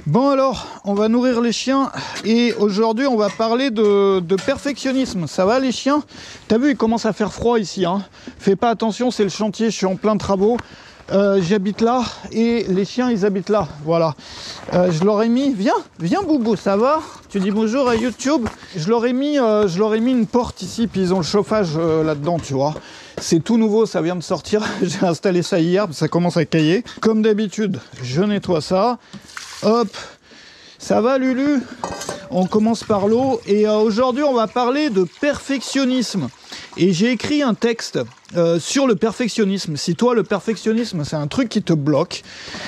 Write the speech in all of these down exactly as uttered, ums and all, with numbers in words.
Bon alors, on va nourrir les chiens et aujourd'hui on va parler de, de perfectionnisme. Ça va les chiens? T'as vu, il commence à faire froid ici, hein. Fais pas attention, c'est le chantier, je suis en plein travaux. Euh, J'habite là et les chiens ils habitent là, voilà. Euh, je leur ai mis, viens, viens Boubou, ça va? Tu dis bonjour à YouTube. Je leur ai mis, euh, je leur ai mis une porte ici, puis ils ont le chauffage euh, là-dedans, tu vois. C'est tout nouveau, ça vient de sortir. J'ai installé ça hier, ça commence à cailler. Comme d'habitude, je nettoie ça. Hop, ça va Lulu? On commence par l'eau et euh, aujourd'hui on va parler de perfectionnisme. Et j'ai écrit un texte euh, sur le perfectionnisme. Si toi le perfectionnisme c'est un truc qui te bloque,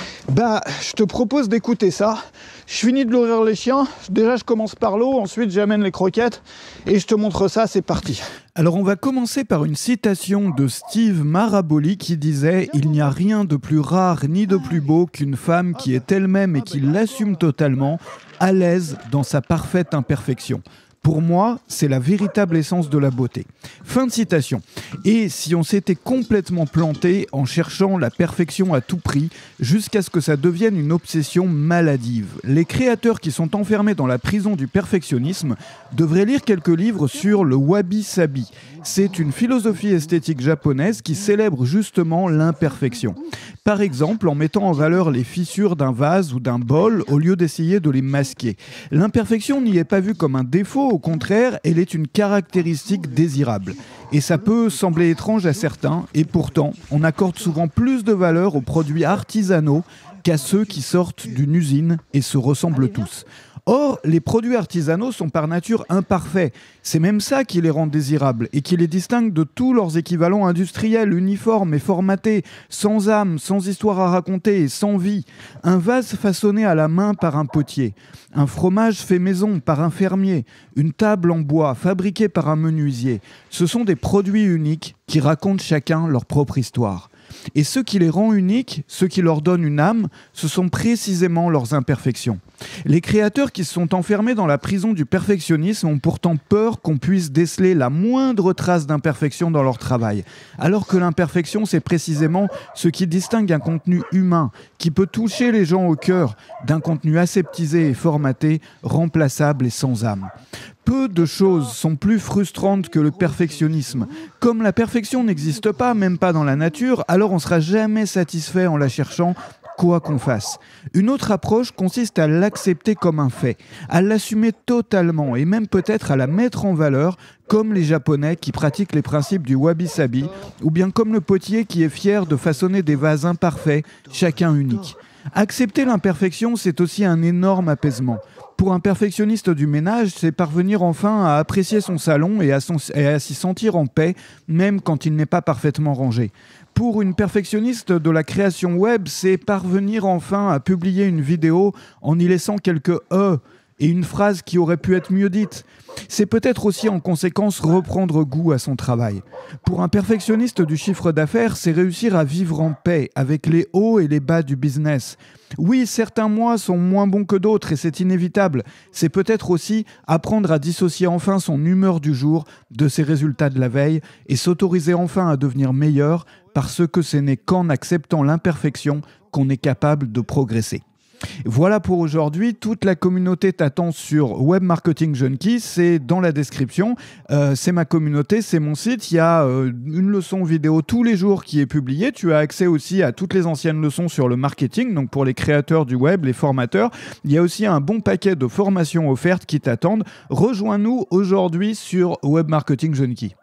bah je te propose d'écouter ça. Je finis de nourrir les chiens, déjà je commence par l'eau, ensuite j'amène les croquettes et je te montre ça, c'est parti. Alors on va commencer par une citation de Steve Maraboli qui disait « Il n'y a rien de plus rare ni de plus beau qu'une femme qui est elle-même et qui l'assume totalement, à l'aise dans sa parfaite imperfection. » Pour moi, c'est la véritable essence de la beauté. Fin de citation. Et si on s'était complètement planté en cherchant la perfection à tout prix, jusqu'à ce que ça devienne une obsession maladive, les créateurs qui sont enfermés dans la prison du perfectionnisme devraient lire quelques livres sur le wabi-sabi. C'est une philosophie esthétique japonaise qui célèbre justement l'imperfection. Par exemple, en mettant en valeur les fissures d'un vase ou d'un bol au lieu d'essayer de les masquer. L'imperfection n'y est pas vue comme un défaut, au contraire, elle est une caractéristique désirable. Et ça peut sembler étrange à certains, et pourtant, on accorde souvent plus de valeur aux produits artisanaux qu'à ceux qui sortent d'une usine et se ressemblent tous. Or, les produits artisanaux sont par nature imparfaits. C'est même ça qui les rend désirables et qui les distingue de tous leurs équivalents industriels, uniformes et formatés, sans âme, sans histoire à raconter et sans vie. Un vase façonné à la main par un potier, un fromage fait maison par un fermier, une table en bois fabriquée par un menuisier. Ce sont des produits uniques qui racontent chacun leur propre histoire. Et ce qui les rend uniques, ce qui leur donne une âme, ce sont précisément leurs imperfections. Les créateurs qui se sont enfermés dans la prison du perfectionnisme ont pourtant peur qu'on puisse déceler la moindre trace d'imperfection dans leur travail. Alors que l'imperfection, c'est précisément ce qui distingue un contenu humain, qui peut toucher les gens au cœur, d'un contenu aseptisé et formaté, remplaçable et sans âme. Peu de choses sont plus frustrantes que le perfectionnisme. Comme la perfection n'existe pas, même pas dans la nature, alors on ne sera jamais satisfait en la cherchant, quoi qu'on fasse. Une autre approche consiste à l'accepter comme un fait, à l'assumer totalement et même peut-être à la mettre en valeur, comme les Japonais qui pratiquent les principes du wabi-sabi, ou bien comme le potier qui est fier de façonner des vases imparfaits, chacun unique. Accepter l'imperfection, c'est aussi un énorme apaisement. Pour un perfectionniste du ménage, c'est parvenir enfin à apprécier son salon et à, son, et à s'y sentir en paix, même quand il n'est pas parfaitement rangé. Pour une perfectionniste de la création web, c'est parvenir enfin à publier une vidéo en y laissant quelques « e » et une phrase qui aurait pu être mieux dite. C'est peut-être aussi en conséquence reprendre goût à son travail. Pour un perfectionniste du chiffre d'affaires, c'est réussir à vivre en paix avec les hauts et les bas du business. Oui, certains mois sont moins bons que d'autres et c'est inévitable. C'est peut-être aussi apprendre à dissocier enfin son humeur du jour de ses résultats de la veille et s'autoriser enfin à devenir meilleur parce que ce n'est qu'en acceptant l'imperfection qu'on est capable de progresser. Voilà pour aujourd'hui, toute la communauté t'attend sur Web Marketing Junkie, c'est dans la description, euh, c'est ma communauté, c'est mon site, il y a euh, une leçon vidéo tous les jours qui est publiée, tu as accès aussi à toutes les anciennes leçons sur le marketing, donc pour les créateurs du web, les formateurs, il y a aussi un bon paquet de formations offertes qui t'attendent, rejoins-nous aujourd'hui sur Web Marketing Junkie.